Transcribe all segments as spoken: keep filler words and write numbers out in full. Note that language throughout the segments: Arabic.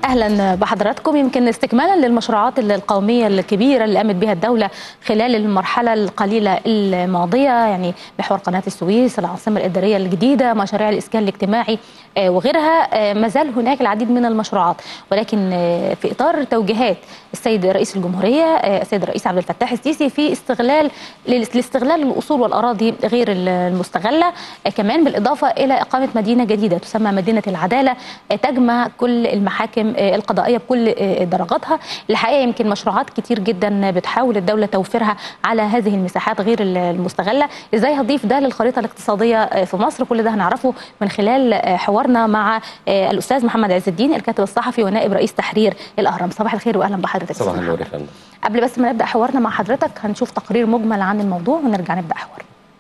أهلا بحضراتكم. يمكن استكمالا للمشروعات القومية الكبيرة اللي قامت بها الدولة خلال المرحلة القليلة الماضية، يعني محور قناة السويس، العاصمة الإدارية الجديدة، مشاريع الإسكان الاجتماعي وغيرها، ما زال هناك العديد من المشروعات، ولكن في إطار توجيهات السيد رئيس الجمهورية السيد الرئيس عبد الفتاح السيسي في استغلال لاستغلال الأصول والأراضي غير المستغلة، كمان بالإضافة إلى إقامة مدينة جديدة تسمى مدينة العدالة تجمع كل المحاكم القضائية بكل درجاتها. الحقيقة يمكن مشروعات كتير جدا بتحاول الدولة توفيرها على هذه المساحات غير المستغلة. إزاي هضيف ده للخريطة الاقتصادية في مصر؟ كل ده هنعرفه من خلال حوارنا مع الأستاذ محمد عز الدين، الكاتب الصحفي ونائب رئيس تحرير الأهرام. صباح الخير وأهلا بحضرتك. صباح النور يا فندم. قبل بس ما نبدأ حوارنا مع حضرتك هنشوف تقرير مجمل عن الموضوع ونرجع نبدأ حوار.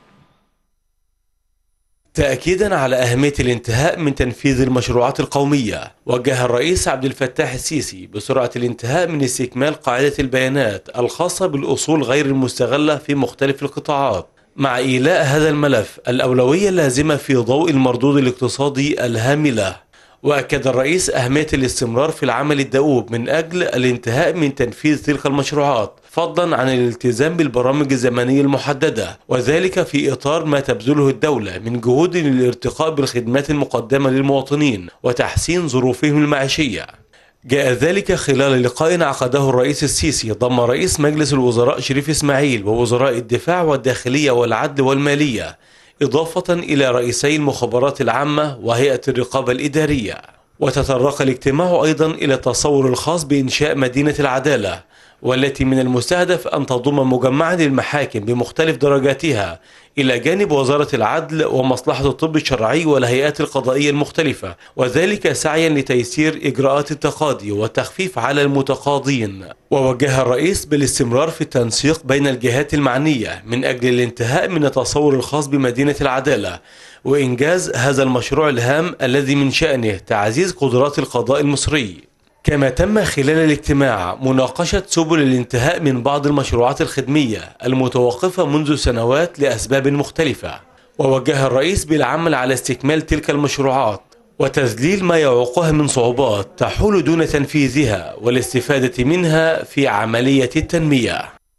تأكيدا على أهمية الانتهاء من تنفيذ المشروعات القومية، وجه الرئيس عبد الفتاح السيسي بسرعة الانتهاء من استكمال قاعدة البيانات الخاصة بالأصول غير المستغلة في مختلف القطاعات، مع إيلاء هذا الملف الأولوية اللازمة في ضوء المردود الاقتصادي الهام له. وأكد الرئيس أهمية الاستمرار في العمل الدؤوب من أجل الانتهاء من تنفيذ تلك المشروعات، فضلا عن الالتزام بالبرامج الزمنية المحددة، وذلك في إطار ما تبذله الدولة من جهود للارتقاء بالخدمات المقدمة للمواطنين وتحسين ظروفهم المعيشية. جاء ذلك خلال لقاء عقده الرئيس السيسي ضم رئيس مجلس الوزراء شريف إسماعيل ووزراء الدفاع والداخلية والعدل والمالية، إضافة إلى رئيسي المخابرات العامة وهيئة الرقابة الإدارية. وتطرق الاجتماع أيضا إلى التصور الخاص بإنشاء مدينة العدالة، والتي من المستهدف أن تضم مجمعا للمحاكم بمختلف درجاتها إلى جانب وزارة العدل ومصلحة الطب الشرعي والهيئات القضائية المختلفة، وذلك سعيا لتيسير إجراءات التقاضي والتخفيف على المتقاضين. ووجه الرئيس بالاستمرار في التنسيق بين الجهات المعنية من أجل الانتهاء من التصور الخاص بمدينة العدالة وإنجاز هذا المشروع الهام الذي من شأنه تعزيز قدرات القضاء المصري. كما تم خلال الاجتماع مناقشة سبل الانتهاء من بعض المشروعات الخدمية المتوقفة منذ سنوات لأسباب مختلفة، ووجه الرئيس بالعمل على استكمال تلك المشروعات وتذليل ما يعوقها من صعوبات تحول دون تنفيذها والاستفادة منها في عملية التنمية.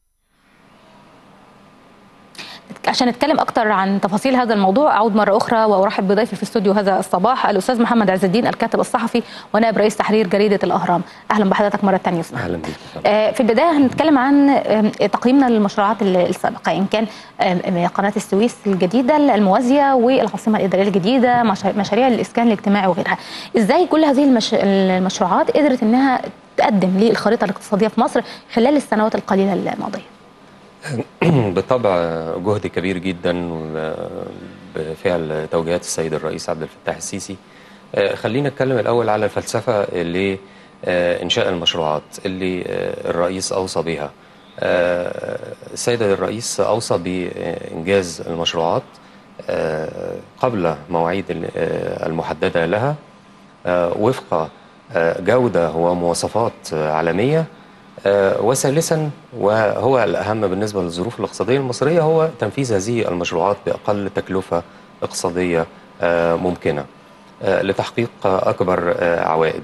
عشان نتكلم اكتر عن تفاصيل هذا الموضوع اعود مره اخرى وارحب بضيفي في الاستوديو هذا الصباح الاستاذ محمد عز الدين، الكاتب الصحفي ونائب رئيس تحرير جريده الاهرام. اهلا بحضرتك مره ثانيه. اهلا بيك. في البدايه هنتكلم عن تقييمنا للمشروعات السابقه، ان كان قناه السويس الجديده الموازيه والعاصمه الاداريه الجديده، مشاريع الاسكان الاجتماعي وغيرها. ازاي كل هذه المش... المشروعات قدرت انها تقدم للخريطه الاقتصاديه في مصر خلال السنوات القليله الماضيه؟ بالطبع جهد كبير جدا بفعل توجيهات السيد الرئيس عبد الفتاح السيسي. خلينا نتكلم الأول على الفلسفة لإنشاء المشروعات اللي الرئيس أوصى بها. السيد الرئيس أوصى بإنجاز المشروعات قبل مواعيد المحددة لها وفق جودة ومواصفات عالمية. وثالثا وهو الأهم بالنسبة للظروف الاقتصادية المصرية هو تنفيذ هذه المشروعات بأقل تكلفة اقتصادية ممكنة لتحقيق أكبر عوائد.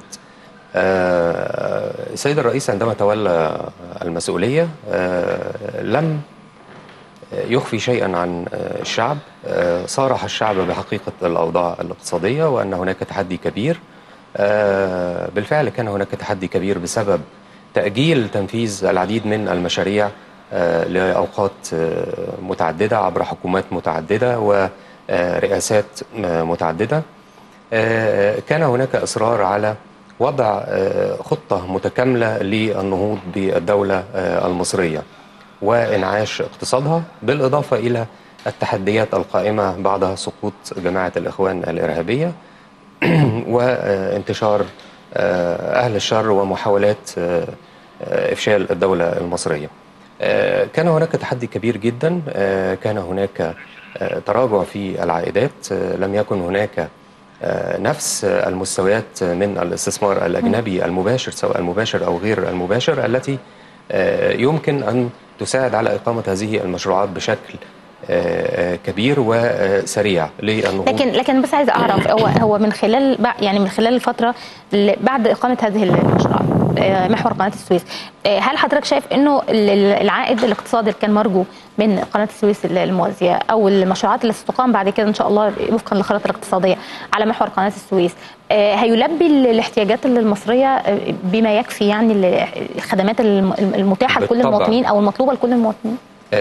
السيد الرئيس عندما تولى المسؤولية لم يخفي شيئا عن الشعب، صارح الشعب بحقيقة الأوضاع الاقتصادية وأن هناك تحدي كبير. بالفعل كان هناك تحدي كبير بسبب تأجيل تنفيذ العديد من المشاريع لأوقات متعددة عبر حكومات متعددة ورئاسات متعددة. كان هناك إصرار على وضع خطة متكاملة للنهوض بالدولة المصرية وإنعاش اقتصادها، بالإضافة إلى التحديات القائمة بعد سقوط جماعة الإخوان الإرهابية وانتشار أهل الشر ومحاولات إفشال الدولة المصرية. كان هناك تحدي كبير جدا، كان هناك تراجع في العائدات، لم يكن هناك نفس المستويات من الاستثمار الأجنبي المباشر سواء المباشر أو غير المباشر التي يمكن أن تساعد على إقامة هذه المشروعات بشكل كبير وسريع للنهوض. لكن لكن بس عايز اعرف هو هو من خلال يعني من خلال الفتره اللي بعد اقامه هذه المشروعات محور قناه السويس، هل حضرتك شايف انه العائد الاقتصادي اللي كان مرجو من قناه السويس الموازيه او المشروعات اللي ستقام بعد كده ان شاء الله وفقا للخريطه الاقتصاديه على محور قناه السويس هيلبي الاحتياجات المصريه بما يكفي، يعني الخدمات المتاحه لكل المواطنين او المطلوبه لكل المواطنين؟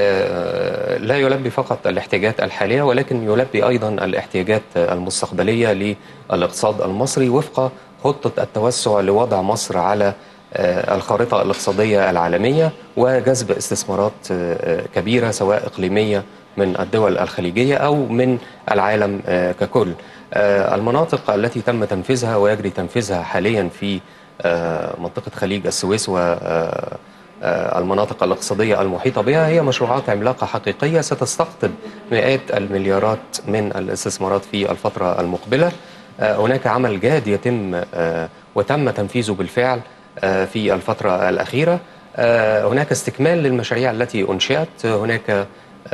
لا يلبي فقط الاحتياجات الحالية، ولكن يلبي أيضا الاحتياجات المستقبلية للاقتصاد المصري وفق خطة التوسع لوضع مصر على الخارطة الاقتصادية العالمية وجذب استثمارات كبيرة سواء إقليمية من الدول الخليجية أو من العالم ككل. المناطق التي تم تنفيذها ويجري تنفيذها حاليا في منطقة خليج السويس و المناطق الاقتصادية المحيطة بها هي مشروعات عملاقة حقيقية ستستقطب مئات المليارات من الاستثمارات في الفترة المقبلة. هناك عمل جاد يتم وتم تنفيذه بالفعل في الفترة الأخيرة. هناك استكمال للمشاريع التي أنشئت. هناك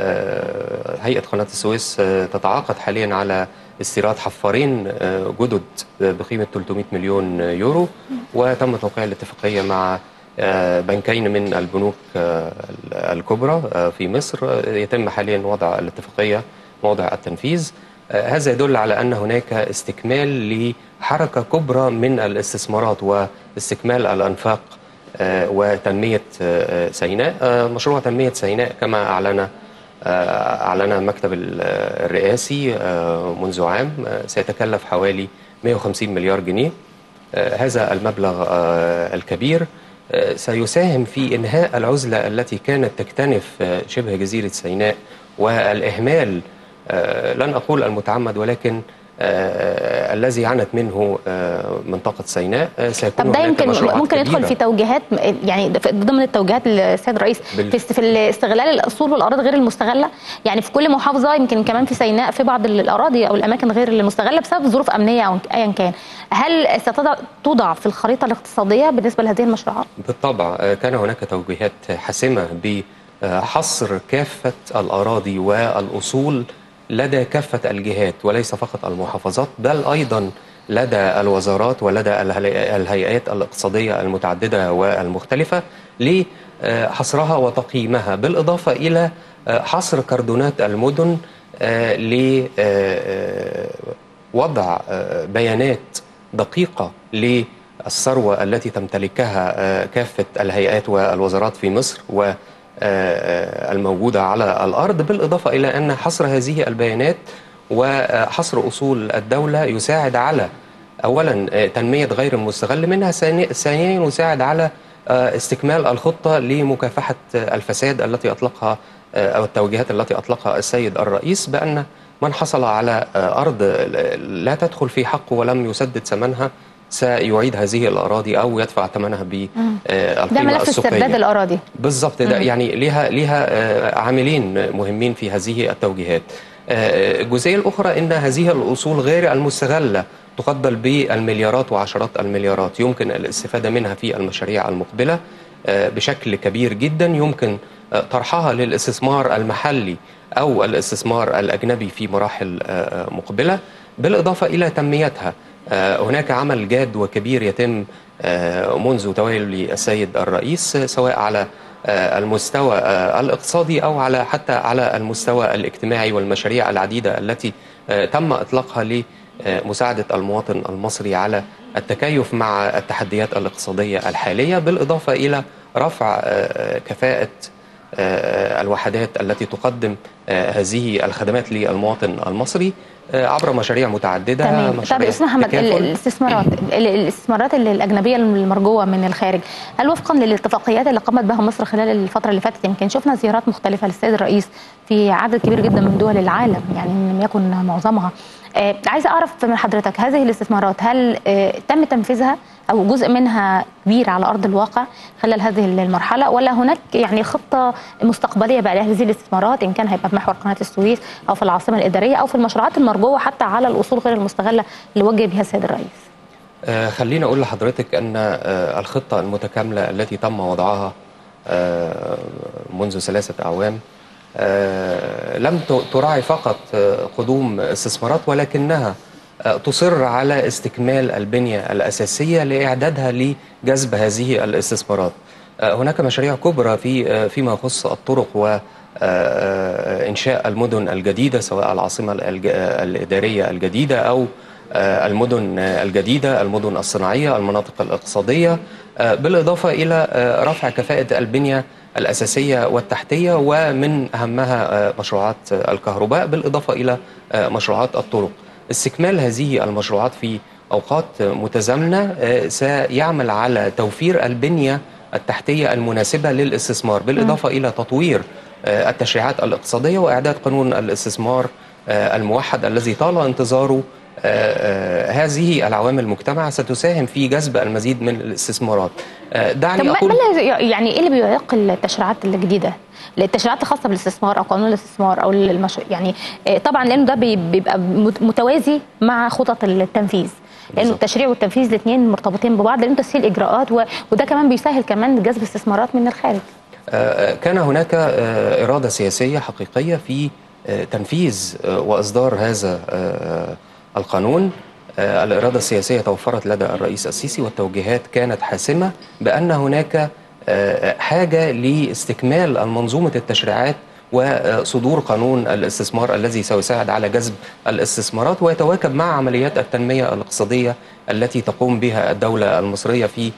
هيئة قناة السويس تتعاقد حاليا على استيراد حفارين جدد بقيمة ثلاثمئة مليون يورو، وتم توقيع الاتفاقية مع بنكين من البنوك الكبرى في مصر. يتم حاليا وضع الاتفاقية موضع التنفيذ. هذا يدل على أن هناك استكمال لحركة كبرى من الاستثمارات واستكمال الأنفاق وتنمية سيناء. مشروع تنمية سيناء كما أعلن أعلن مكتب الرئاسي منذ عام سيتكلف حوالي مئة وخمسين مليار جنيه. هذا المبلغ الكبير سيساهم في إنهاء العزلة التي كانت تكتنف شبه جزيرة سيناء والإهمال، لن أقول المتعمد ولكن آه الذي عانت منه آه منطقة سيناء. آه سيكون طب ده يمكن ممكن يدخل في توجيهات، يعني ضمن التوجيهات السيد الرئيس في في استغلال الأصول والأراضي غير المستغلة، يعني في كل محافظة يمكن كمان في سيناء في بعض الأراضي أو الأماكن غير المستغلة بسبب ظروف أمنية أو أيا كان. هل ستوضع في الخريطة الاقتصادية بالنسبة لهذه المشروعات؟ بالطبع آه كان هناك توجيهات حاسمة بحصر كافة الأراضي والأصول لدى كافة الجهات وليس فقط المحافظات، بل أيضا لدى الوزارات ولدى الهيئات الاقتصادية المتعددة والمختلفة لحصرها وتقييمها، بالإضافة إلى حصر كردونات المدن لوضع بيانات دقيقة للثروة التي تمتلكها كافة الهيئات والوزارات في مصر و الموجودة على الأرض، بالإضافة إلى أن حصر هذه البيانات وحصر أصول الدولة يساعد على أولا تنمية غير المستغل منها، ثانيا يساعد على استكمال الخطة لمكافحة الفساد التي أطلقها أو التوجيهات التي أطلقها السيد الرئيس بأن من حصل على أرض لا تدخل في حقه ولم يسدد ثمنها سيعيد هذه الأراضي أو يدفع ثمنها بالقيمة السوقية. ده ملف استرداد الأراضي بالضبط. ده يعني لها لها عاملين مهمين في هذه التوجيهات. الجزئية الأخرى أن هذه الأصول غير المستغلة تقدر بالمليارات وعشرات المليارات يمكن الاستفادة منها في المشاريع المقبلة بشكل كبير جدا، يمكن طرحها للاستثمار المحلي أو الاستثمار الأجنبي في مراحل مقبلة، بالإضافة إلى تنميتها. هناك عمل جاد وكبير يتم منذ تولي السيد الرئيس سواء على المستوى الاقتصادي أو على حتى على المستوى الاجتماعي، والمشاريع العديدة التي تم إطلاقها لمساعدة المواطن المصري على التكيف مع التحديات الاقتصادية الحالية، بالإضافة إلى رفع كفاءة الوحدات التي تقدم هذه الخدمات للمواطن المصري عبر مشاريع متعدده. تمام. طب استاذ محمد، الاستثمارات الاستثمارات الاجنبيه المرجوه من الخارج، هل وفقا للاتفاقيات اللي قامت بها مصر خلال الفتره اللي فاتت، يمكن شفنا زيارات مختلفه للسيد الرئيس في عدد كبير جدا من دول العالم، يعني ان لم يكن معظمها. آه عايزه اعرف من حضرتك هذه الاستثمارات هل آه تم تنفيذها او جزء منها كبير على ارض الواقع خلال هذه المرحله، ولا هناك يعني خطه مستقبليه بقى لهذه الاستثمارات ان كان هيبقى في محور قناه السويس او في العاصمه الاداريه او في المشروعات المرجوه حتى على الاصول غير المستغله اللي وجه بها السيد الرئيس؟ آه خليني اقول لحضرتك ان آه الخطه المتكامله التي تم وضعها آه منذ ثلاثه اعوام لم تراعي فقط قدوم استثمارات، ولكنها تصر على استكمال البنية الأساسية لإعدادها لجذب هذه الاستثمارات. هناك مشاريع كبرى في فيما يخص الطرق وإنشاء المدن الجديدة، سواء العاصمة الإدارية الجديدة أو المدن الجديدة، المدن الصناعية، المناطق الاقتصادية، بالإضافة إلى رفع كفاءة البنية الأساسية والتحتية، ومن أهمها مشروعات الكهرباء، بالإضافة إلى مشروعات الطرق. استكمال هذه المشروعات في أوقات متزامنة سيعمل على توفير البنية التحتية المناسبة للاستثمار، بالإضافة إلى تطوير التشريعات الاقتصادية وإعداد قانون الاستثمار الموحد الذي طال انتظاره. هذه العوامل المجتمع ستساهم في جذب المزيد من الاستثمارات. دعني أقول يعني إيه اللي بيعيق التشريعات الجديدة؟ التشريعات الخاصة بالاستثمار أو قانون الاستثمار أو المشروع، يعني طبعا لأنه ده بيبقى متوازي مع خطط التنفيذ، لأنه التشريع والتنفيذ الاثنين مرتبطين ببعض، لأنه تسهيل إجراءات وده كمان بيسهل كمان جذب استثمارات من الخارج. كان هناك إرادة سياسية حقيقية في تنفيذ وإصدار هذا القانون. الإرادة السياسية توفرت لدى الرئيس السيسي، والتوجيهات كانت حاسمة بأن هناك حاجة لاستكمال المنظومة التشريعات وصدور قانون الاستثمار الذي سيساعد على جذب الاستثمارات ويتواكب مع عمليات التنمية الاقتصادية التي تقوم بها الدولة المصرية في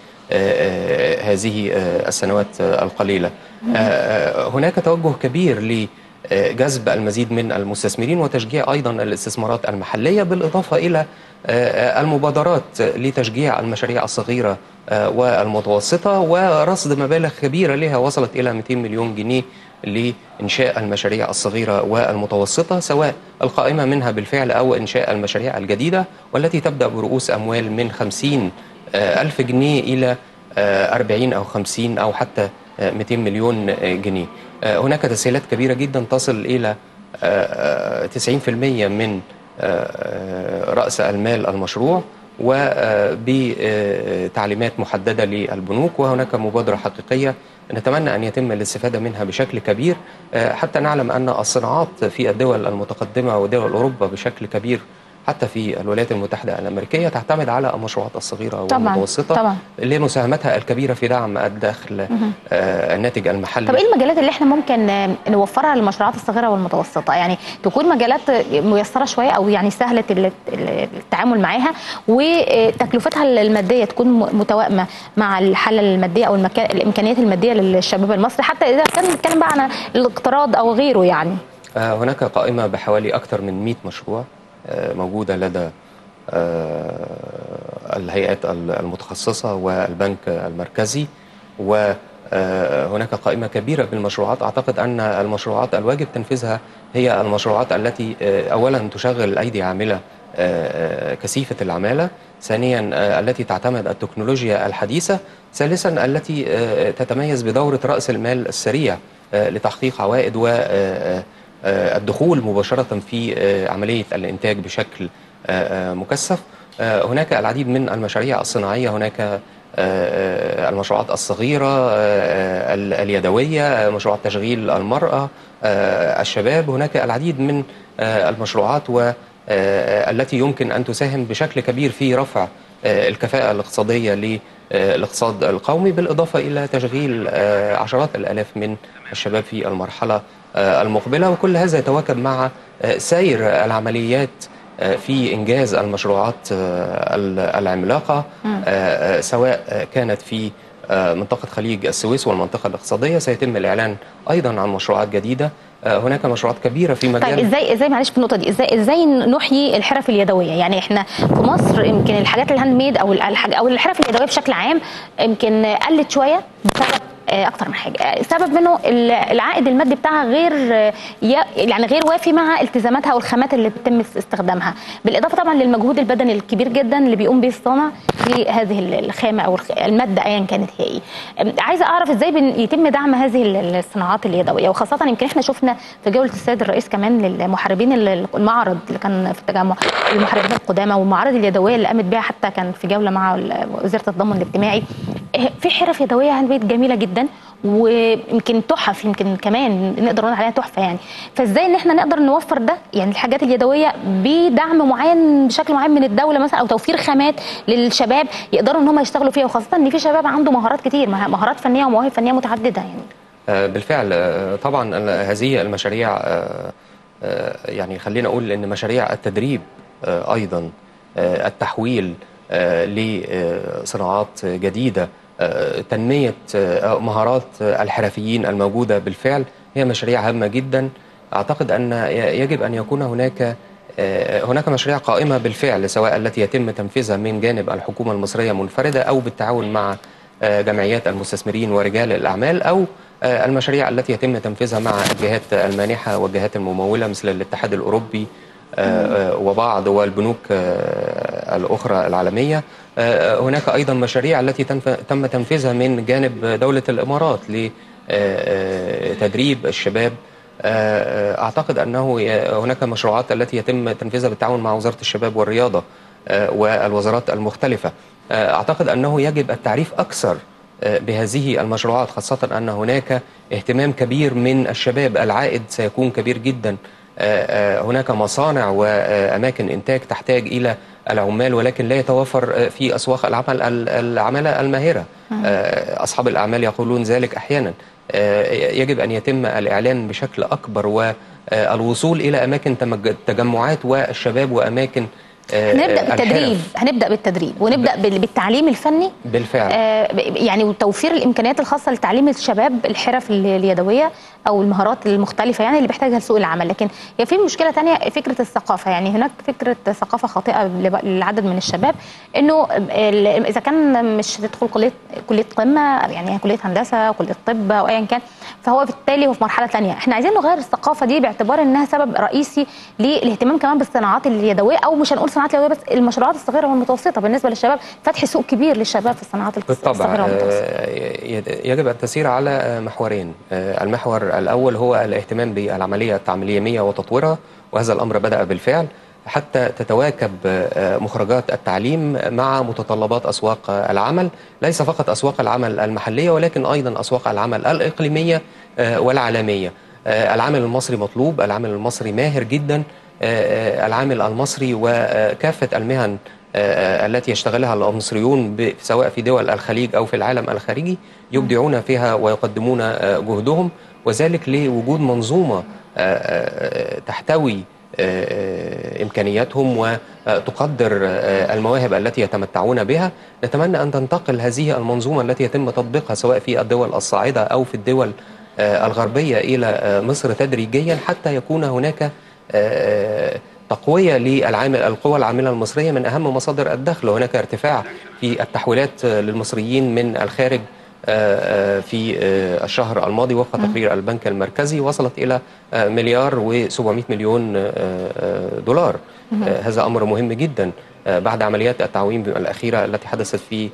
هذه السنوات القليلة. هناك توجه كبير ل جذب المزيد من المستثمرين وتشجيع أيضا الاستثمارات المحلية، بالإضافة إلى المبادرات لتشجيع المشاريع الصغيرة والمتوسطة ورصد مبالغ كبيرة لها وصلت إلى مئتين مليون جنيه لإنشاء المشاريع الصغيرة والمتوسطة، سواء القائمة منها بالفعل أو إنشاء المشاريع الجديدة، والتي تبدأ برؤوس أموال من خمسين ألف جنيه إلى أربعين أو خمسين أو حتى مئتين مليون جنيه. هناك تسهيلات كبيرة جدا تصل إلى تسعين بالمئة من رأس المال المشروع وبتعليمات محددة للبنوك، وهناك مبادرة حقيقية نتمنى أن يتم الاستفادة منها بشكل كبير، حتى نعلم أن الصناعات في الدول المتقدمة ودول أوروبا بشكل كبير حتى في الولايات المتحدة الأمريكية تعتمد على المشروعات الصغيرة والمتوسطة طبعا لمساهمتها الكبيرة في دعم الدخل آه الناتج المحلي. طب إيه المجالات اللي احنا ممكن نوفرها للمشروعات الصغيرة والمتوسطة؟ يعني تكون مجالات ميسرة شوية أو يعني سهلة التعامل معاها، وتكلفتها المادية تكون متوائمة مع الحالة المادية أو الإمكانيات المادية للشباب المصري، حتى إذا كان نتكلم بقى عن الاقتراض أو غيره. يعني آه هناك قائمة بحوالي أكثر من مئة مشروع موجودة لدى الهيئات المتخصصة والبنك المركزي، وهناك قائمة كبيرة بالمشروعات. أعتقد أن المشروعات الواجب تنفيذها هي المشروعات التي أولا تشغل أيدي عاملة كثيفة العمالة، ثانيا التي تعتمد التكنولوجيا الحديثة، ثالثا التي تتميز بدورة رأس المال السريع لتحقيق عوائد و الدخول مباشرة في عملية الإنتاج بشكل مكثف. هناك العديد من المشاريع الصناعية، هناك المشروعات الصغيرة اليدوية، مشروعات تشغيل المرأة، الشباب. هناك العديد من المشروعات والتي يمكن أن تساهم بشكل كبير في رفع الكفاءة الاقتصادية للاقتصاد القومي، بالإضافة إلى تشغيل عشرات الآلاف من الشباب في المرحلة المقبلة. وكل هذا يتواكب مع سير العمليات في إنجاز المشروعات العملاقة، سواء كانت في منطقة خليج السويس والمنطقة الاقتصادية. سيتم الإعلان أيضا عن مشروعات جديدة. هناك مشروعات كبيرة في مجال. طيب ازاي ازاي معلش في النقطة دي، ازاي ازاي نحيي الحرف اليدوية؟ يعني احنا في مصر يمكن الحاجات الهاند ميد او او الحرف اليدوية بشكل عام يمكن قلت شوية بسبب اكتر من حاجه. سبب منه العائد المادي بتاعها غير يعني غير وافي مع التزاماتها والخامات اللي بيتم استخدامها، بالاضافه طبعا للمجهود البدني الكبير جدا اللي بيقوم به الصانع في هذه الخامه او الماده ايا كانت هي ايه. عايزه اعرف ازاي يتم دعم هذه الصناعات اليدويه، وخاصه يمكن احنا شفنا في جوله السيد الرئيس كمان للمحاربين المعرض اللي كان في التجمع المحاربين القدامى والمعارض اليدويه اللي قامت بها، حتى كان في جوله مع وزاره التضامن الاجتماعي. في حرف يدويه هاند ميد جميله جدا ويمكن تحف، يمكن كمان نقدر نقول عليها تحفه يعني. فازاي ان احنا نقدر نوفر ده يعني الحاجات اليدويه بدعم معين بشكل معين من الدوله مثلا، او توفير خامات للشباب يقدروا ان هم يشتغلوا فيها، وخاصه ان في شباب عنده مهارات كتير، مهارات فنيه ومواهب فنيه متعدده يعني. بالفعل طبعا هذه المشاريع يعني خلينا اقول ان مشاريع التدريب ايضا، التحويل لصناعات جديده، تنميه مهارات الحرفيين الموجوده بالفعل، هي مشاريع هامه جدا. اعتقد ان يجب ان يكون هناك هناك مشاريع قائمه بالفعل، سواء التي يتم تنفيذها من جانب الحكومه المصريه منفرده او بالتعاون مع جمعيات المستثمرين ورجال الاعمال، او المشاريع التي يتم تنفيذها مع الجهات المانحة والجهات الممولة مثل الاتحاد الأوروبي وبعض والبنوك الأخرى العالمية. هناك أيضا مشاريع التي تم تنفيذها من جانب دولة الإمارات لتدريب الشباب. أعتقد أنه هناك مشروعات التي يتم تنفيذها بالتعاون مع وزارة الشباب والرياضة والوزارات المختلفة. أعتقد أنه يجب التعريف أكثر بهذه المشروعات، خاصة أن هناك اهتمام كبير من الشباب، العائد سيكون كبير جدا. هناك مصانع وأماكن إنتاج تحتاج إلى العمال، ولكن لا يتوفر في أسواق العمل العمالة الماهرة. أصحاب الأعمال يقولون ذلك أحيانا. يجب أن يتم الإعلان بشكل أكبر والوصول إلى أماكن تجمعات والشباب وأماكن هنبدأ بالتدريب هنبدأ بالتدريب ونبدأ بالتعليم الفني بالفعل، آه يعني وتوفير الإمكانيات الخاصة لتعليم الشباب الحرف اليدوية أو المهارات المختلفة يعني اللي بيحتاجها سوق العمل. لكن هي في مشكلة تانية، فكرة الثقافة. يعني هناك فكرة ثقافة خاطئة للعدد من الشباب، إنه إذا كان مش تدخل كلية كلية قمة يعني كلية هندسة كلية طب أو أيا كان، فهو بالتالي هو في مرحلة تانية. احنا عايزين نغير الثقافة دي باعتبار إنها سبب رئيسي للاهتمام كمان بالصناعات اليدوية، أو مش هنقول صناعات اليدوية بس، المشروعات الصغيرة والمتوسطة بالنسبة للشباب، فتح سوق كبير للشباب في الصناعات الصغيرة والمتوسطة. يجب التسير على محورين. المحور الأول هو الاهتمام بالعملية التعليمية وتطويرها، وهذا الأمر بدأ بالفعل حتى تتواكب مخرجات التعليم مع متطلبات أسواق العمل، ليس فقط أسواق العمل المحلية ولكن أيضا أسواق العمل الإقليمية والعالمية. العامل المصري مطلوب، العامل المصري ماهر جدا، العامل المصري وكافة المهن التي يشتغلها المصريون سواء في دول الخليج أو في العالم الخارجي يبدعون فيها ويقدمون جهدهم، وذلك لوجود منظومة تحتوي إمكانياتهم وتقدر المواهب التي يتمتعون بها. نتمنى أن تنتقل هذه المنظومة التي يتم تطبيقها سواء في الدول الصاعدة أو في الدول الغربية إلى مصر تدريجيا، حتى يكون هناك تقوية للعامل القوى العاملة المصرية من أهم مصادر الدخل. وهناك ارتفاع في التحويلات للمصريين من الخارج في الشهر الماضي وفق تقرير البنك المركزي، وصلت إلى مليار وسبعمائة مليون دولار. هذا أمر مهم جدا بعد عمليات التعويم الأخيرة التي حدثت في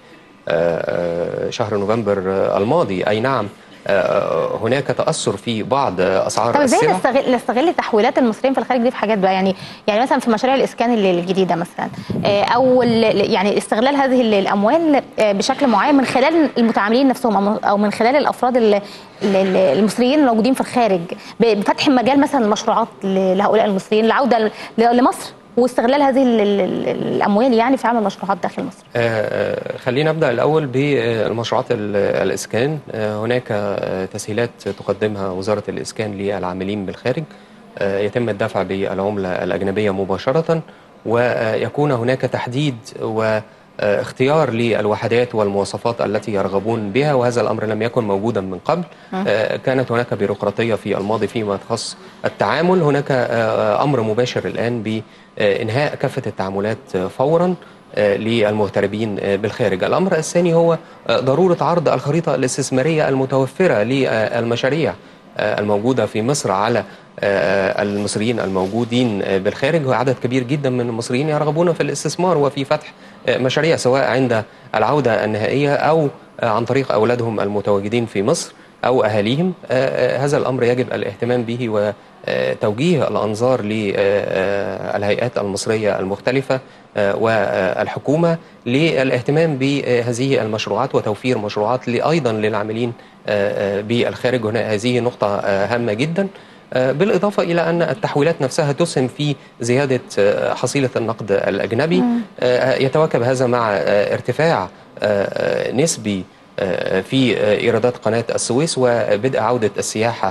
شهر نوفمبر الماضي. أي نعم هناك تأثر في بعض أسعار طب ازاي السلع. نستغل نستغل تحويلات المصريين في الخارج دي في حاجات بقى، يعني يعني مثلا في مشاريع الإسكان الجديدة مثلا، أو يعني استغلال هذه الأموال بشكل معين من خلال المتعاملين نفسهم أو من خلال الأفراد المصريين الموجودين في الخارج، بفتح مجال مثلا المشروعات لهؤلاء المصريين، العودة لمصر واستغلال هذه الاموال يعني في عمل مشروعات داخل مصر. آه خلينا نبدا الاول بالمشروعات الاسكان. آه هناك تسهيلات تقدمها وزاره الاسكان للعاملين بالخارج، آه يتم الدفع بالعمله الاجنبيه مباشره، ويكون هناك تحديد واختيار للوحدات والمواصفات التي يرغبون بها، وهذا الامر لم يكن موجودا من قبل. آه كانت هناك بيروقراطيه في الماضي فيما يخص التعامل. هناك آه امر مباشر الان ب إنهاء كافة التعاملات فورا للمغتربين بالخارج. الأمر الثاني هو ضرورة عرض الخريطة الاستثمارية المتوفرة للمشاريع الموجودة في مصر على المصريين الموجودين بالخارج. وعدد كبير جدا من المصريين يرغبون في الاستثمار وفي فتح مشاريع سواء عند العودة النهائية أو عن طريق أولادهم المتواجدين في مصر. أو أهاليهم. هذا الأمر يجب الاهتمام به وتوجيه الأنظار للهيئات المصرية المختلفة والحكومة للاهتمام بهذه المشروعات وتوفير مشروعات أيضا للعاملين بالخارج. هنا هذه نقطة هامة جدا، بالإضافة إلى أن التحويلات نفسها تسهم في زيادة حصيلة النقد الأجنبي. يتواكب هذا مع ارتفاع نسبي في إيرادات قناة السويس وبدء عودة السياحة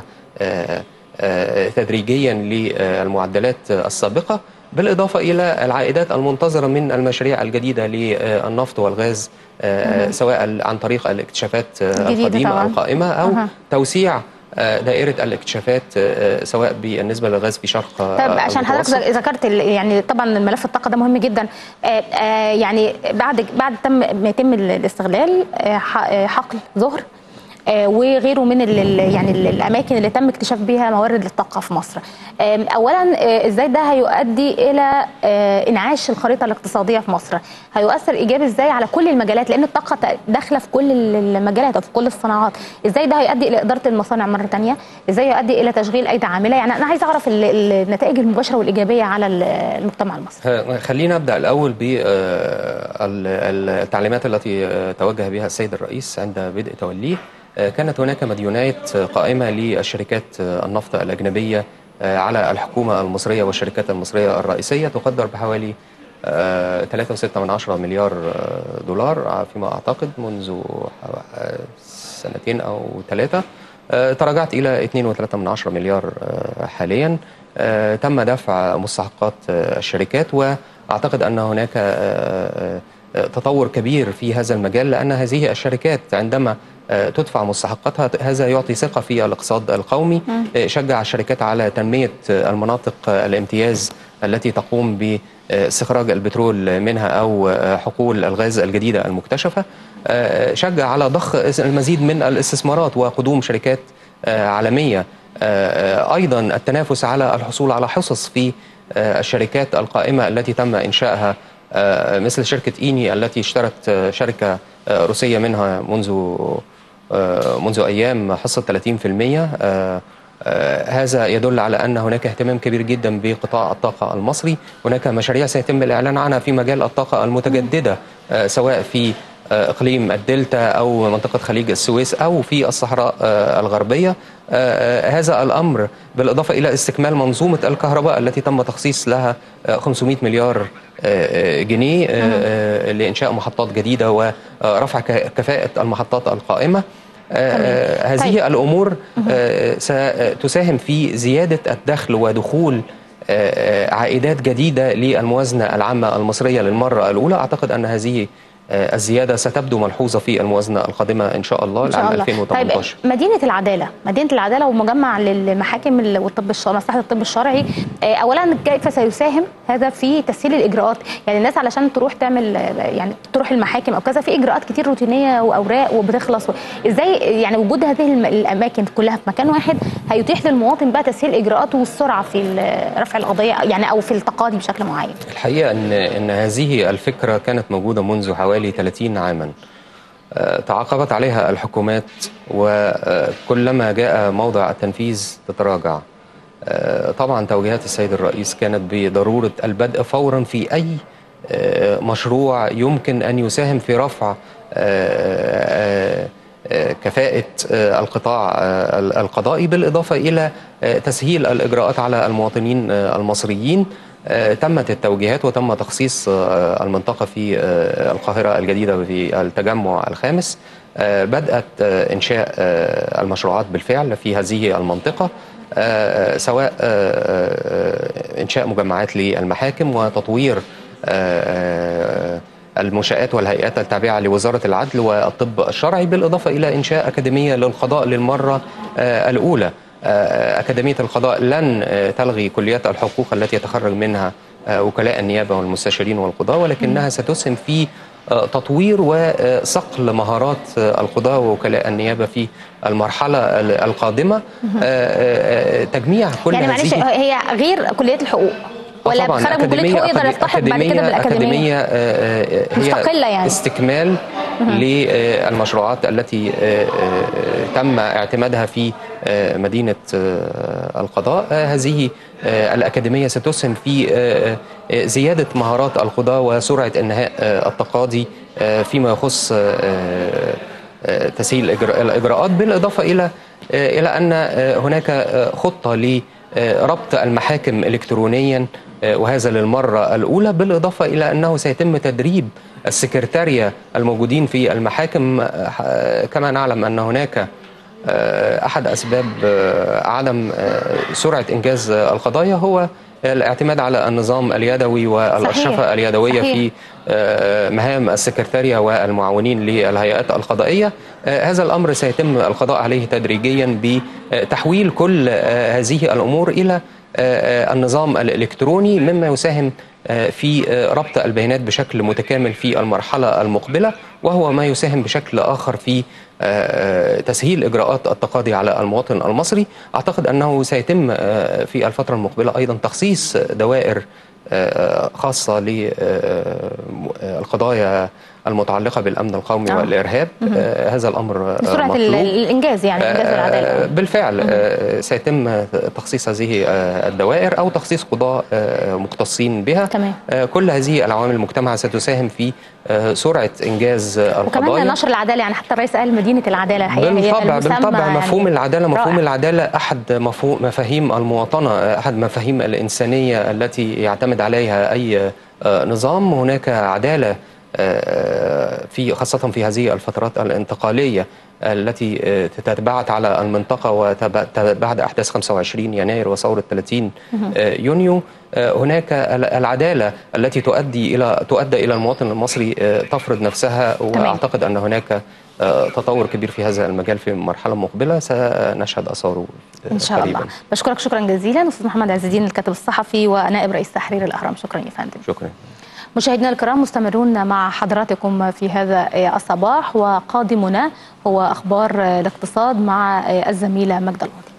تدريجيا للمعدلات السابقة، بالإضافة إلى العائدات المنتظرة من المشاريع الجديدة للنفط والغاز، سواء عن طريق الاكتشافات القديمة القائمة أو توسيع دائرة الاكتشافات سواء بالنسبة للغاز في شرق. طيب عشان حضرتك ذكرت يعني طبعا الملف الطاقة ده مهم جدا، يعني بعد بعد تم ما يتم الاستغلال حقل ظهر وغيره من يعني الاماكن اللي تم اكتشاف بها موارد الطاقه في مصر، اولا ازاي ده هيؤدي الى انعاش الخريطه الاقتصاديه في مصر؟ هيؤثر ايجابي ازاي على كل المجالات، لان الطاقه داخله في كل المجالات او في كل الصناعات؟ ازاي ده هيؤدي الى اداره المصانع مره ثانيه؟ ازاي يؤدي الى تشغيل ايدي عامله؟ يعني انا عايز اعرف النتائج المباشره والايجابيه على المجتمع المصري. خلينا ابدا الاول بالتعليمات التي توجه بها السيد الرئيس عند بدء توليه. كانت هناك مديونات قائمة للشركات النفط الأجنبية على الحكومة المصرية والشركات المصرية الرئيسية تقدر بحوالي ثلاثة وستة من عشرة مليار دولار فيما أعتقد منذ سنتين أو ثلاثة. تراجعت إلى اثنين وثلاثة من عشرة مليار حاليا. تم دفع مستحقات الشركات، وأعتقد أن هناك تطور كبير في هذا المجال، لأن هذه الشركات عندما تدفع مستحقاتها هذا يعطي ثقة في الاقتصاد القومي، شجع الشركات على تنمية المناطق الامتياز التي تقوم باستخراج البترول منها أو حقول الغاز الجديدة المكتشفة، شجع على ضخ المزيد من الاستثمارات وقدوم شركات عالمية، أيضا التنافس على الحصول على حصص في الشركات القائمة التي تم إنشائها، مثل شركة إيني التي اشترت شركة روسية منها منذ منذ أيام حصة ثلاثين بالمئة. هذا يدل على أن هناك اهتمام كبير جدا بقطاع الطاقة المصري. هناك مشاريع سيتم الإعلان عنها في مجال الطاقة المتجددة، سواء في إقليم الدلتا أو منطقة خليج السويس أو في الصحراء الغربية. هذا الأمر بالإضافة إلى استكمال منظومة الكهرباء التي تم تخصيص لها خمسمئة مليار جنيه لإنشاء محطات جديدة ورفع كفاءة المحطات القائمة. هذه طيب. الأمور ستساهم في زيادة الدخل ودخول عائدات جديدة للموازنة العامة المصرية للمرة الأولى. أعتقد أن هذه الزيادة ستبدو ملحوظة في الموازنة القادمة إن شاء الله لعام ألفين وثمانية عشر. طيب مدينة العدالة، مدينة العدالة ومجمع للمحاكم والطب الشرعي، مصلحة الطب الشرعي، أولا كيف سيساهم هذا في تسهيل الإجراءات؟ يعني الناس علشان تروح تعمل يعني تروح المحاكم أو كذا في إجراءات كتير روتينية وأوراق وبتخلص، إزاي يعني وجود هذه الأماكن كلها في مكان واحد هيتيح للمواطن بقى تسهيل إجراءاته والسرعة في رفع القضية يعني أو في التقاضي بشكل معين؟ الحقيقة أن أن هذه الفكرة كانت موجودة منذ حوالي ثلاثين عاما، تعاقبت عليها الحكومات وكلما جاء موضع التنفيذ تتراجع. طبعا توجيهات السيد الرئيس كانت بضرورة البدء فورا في أي مشروع يمكن أن يساهم في رفع كفاءة القطاع القضائي، بالإضافة إلى تسهيل الإجراءات على المواطنين المصريين. تمت التوجيهات وتم تخصيص المنطقة في القاهرة الجديدة في التجمع الخامس. بدأت إنشاء المشروعات بالفعل في هذه المنطقة، سواء إنشاء مجمعات للمحاكم وتطوير المنشآت والهيئات التابعة لوزارة العدل والطب الشرعي، بالإضافة إلى إنشاء أكاديمية للقضاء للمرة الأولى. أكاديمية القضاء لن تلغي كليات الحقوق التي يتخرج منها وكلاء النيابة والمستشارين والقضاة، ولكنها ستسهم في تطوير وصقل مهارات القضاة ووكلاء النيابة في المرحلة القادمة. تجميع كل يعني معلش هي غير كليات الحقوق ولا بخرج من كليه حقوق يقدر يلتحق بعد كده بالاكاديميه؟ هي مستقله يعني استكمال للمشروعات التي تم اعتمادها في مدينة القضاء. هذه الأكاديمية ستسهم في زيادة مهارات القضاة وسرعة إنهاء التقاضي فيما يخص تسهيل الإجراءات، بالإضافة إلى إلى أن هناك خطة لربط المحاكم إلكترونيا، وهذا للمرة الأولى، بالإضافة إلى أنه سيتم تدريب السكرتارية الموجودين في المحاكم. كما نعلم أن هناك أحد أسباب عدم سرعة إنجاز القضايا هو الاعتماد على النظام اليدوي والأشرفة صحيح. اليدوية صحيح. في مهام السكرتارية والمعاونين للهيئات القضائية. هذا الأمر سيتم القضاء عليه تدريجيا بتحويل كل هذه الأمور إلى النظام الإلكتروني، مما يساهم في ربط البيانات بشكل متكامل في المرحلة المقبلة، وهو ما يساهم بشكل آخر في تسهيل إجراءات التقاضي على المواطن المصري. أعتقد أنه سيتم في الفترة المقبلة أيضا تخصيص دوائر خاصة للقضايا المتعلقة بالأمن القومي آه. والإرهاب. آه هذا الأمر سرعة مطلوب. الإنجاز يعني إنجاز آه العدالة. بالفعل آه سيتم تخصيص هذه آه الدوائر أو تخصيص قضاة آه مختصين بها. آه كل هذه العوامل المجتمع ستساهم في آه سرعة إنجاز القضايا وكمان نشر العدالة. يعني حتى الرئيس قال مدينة العدالة الحقيقة بالطبع. هي بالطبع يعني مفهوم العدالة مفهوم رائع. العدالة أحد مفاهيم المواطنة، أحد مفاهيم الإنسانية التي يعتمد عليها أي نظام. هناك عدالة في خاصة في هذه الفترات الانتقالية التي تتبعت على المنطقة وبعد أحداث خمسة وعشرين يناير وثورة ثلاثين يونيو. هناك العدالة التي تؤدي إلى تؤدى إلى المواطن المصري تفرض نفسها، وأعتقد أن هناك تطور كبير في هذا المجال في مرحلة مقبلة سنشهد أثاره إن شاء قريباً. الله. بشكرك شكرا جزيلا أستاذ محمد عز الدين الكاتب الصحفي ونائب رئيس تحرير الأهرام. شكرا يا فندم. شكرا. مشاهدينا الكرام مستمرون مع حضراتكم في هذا الصباح، وقادمنا هو أخبار الاقتصاد مع الزميلة مجدة القاضي.